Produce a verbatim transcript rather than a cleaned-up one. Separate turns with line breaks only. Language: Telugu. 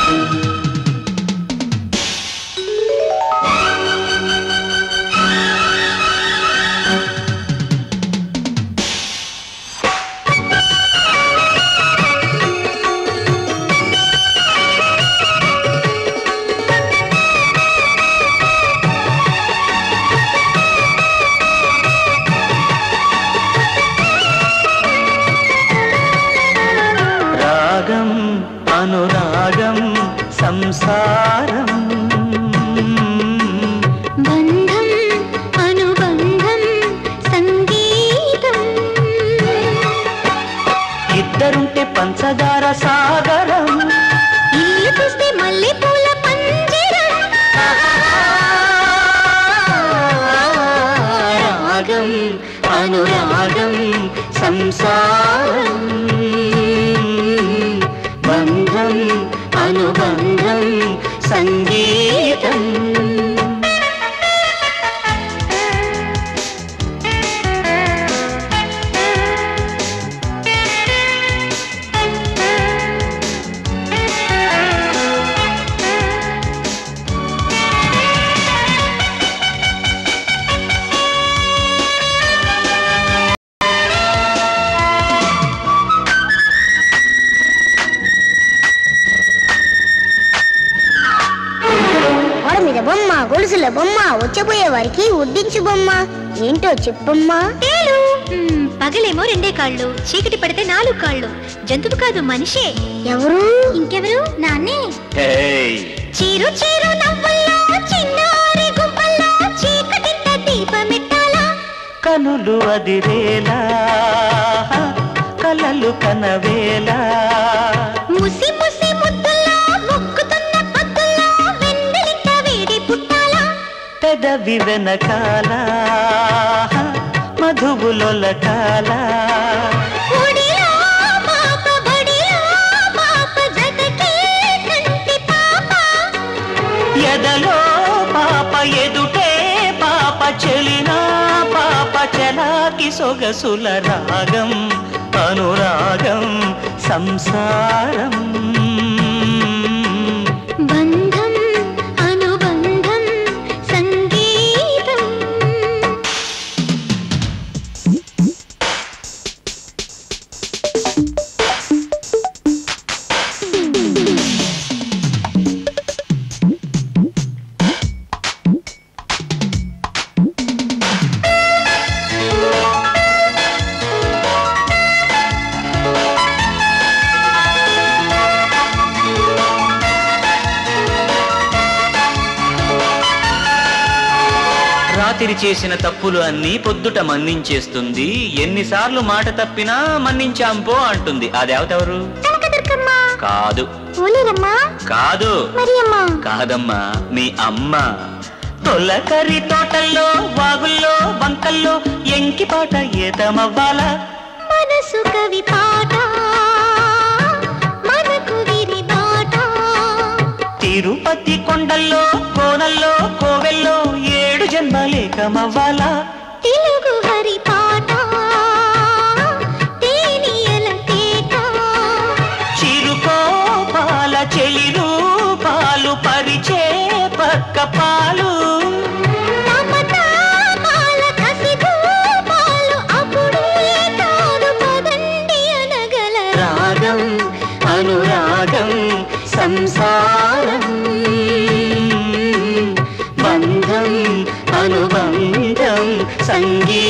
అనురాగం సంసారం
బంధం అనుబంధం సంగీతం
ఇద్దరుంటే పంచదార సాగరం
ఇల్లు చూస్తే మల్లె పూల పంజరం
రాగం అనురాగం సంసారం బంధం అనుబంధం సంగీతం
బొమ్మ గొలుసుల బొమ్మ వచ్చబోయే వారికి ఉడ్డించు బొమ్మ ఏంటో చెప్పమ్మా పగలేమో రెండే కాళ్ళు చీకటి పడితే నాలుగు కాళ్ళు జంతువు కాదు మనిషే ఎవరు ఇంకెవరు నాన్నే చీరు చీరు నవ్వుల్లో చిన్నారి గుంపల్లో చీకటింత దీపమెట్టాలా
కనులు అదిరేలా కలలు కనవేలా
ముసి ముసి ముద్దుల్లో మొక్కుతున్న పద్దుల్లో వెన్నెలింత వేడి పుట్టాలా
పెదవి వెనకాల మధువులొలకాల
ఒడిలో పాప బడిలో పాప జతకే కంటి పాప
ఎదలో పాప ఎదుటే పాప చెలినా పాప చలాకి సొగసుల రాగం అనురాగం సంసారం
బంధం అనుబంధం సంగీతం
రాత్రి చేసిన తప్పులు అన్నీ పొద్దుట మన్నించేస్తుంది ఎన్నిసార్లు మాట తప్పినా మన్నించాంపో అంటుంది ఆ దేవతెవరు కాదు కాదు కాదమ్మా మీ అమ్మ తొలకరి తోటల్లో వాగుల్లో వంకల్లో ఎంకి పాట ఏతమవ్వాలా
మనసు కవి పాట మనకు విరి బాట
తిరుపతి కొండల్లో కోనల్లో కోవెల్లో ఏడు జన్మలేకమవ్వాలా
తెలుగు హరి పాట తేనియల తేట
చిరుకోపాల చెలి రూపాలు పరిచే పక్క పాలు
మమతాపాల కసిగోపాలు అప్పుడే కాదు పదండి అనగల
రాగం అనురాగం సంసారం బంధం అనుబంధం సంగీతం